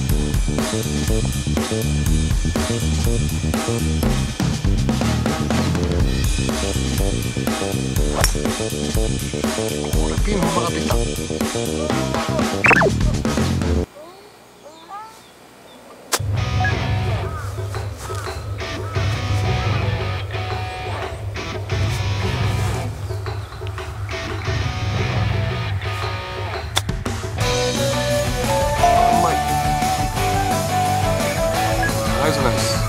これピンも曲がってきた。ナイスナイス。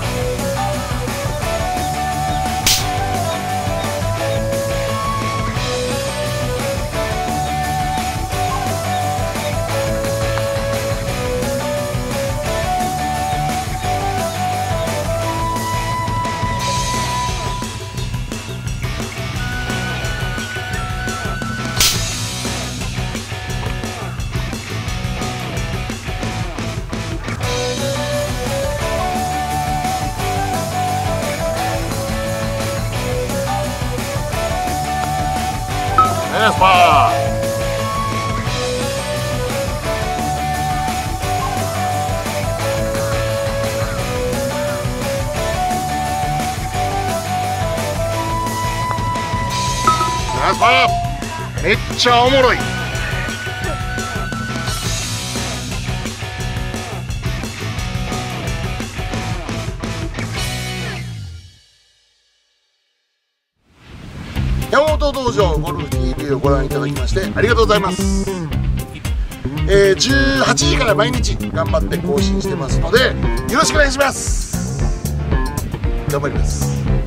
ナイスパー。ナイスパー。めっちゃおもろい。山本道場ゴルフ TV をご覧いただきましてありがとうございます。18時から毎日頑張って更新してますのでよろしくお願いします。頑張ります。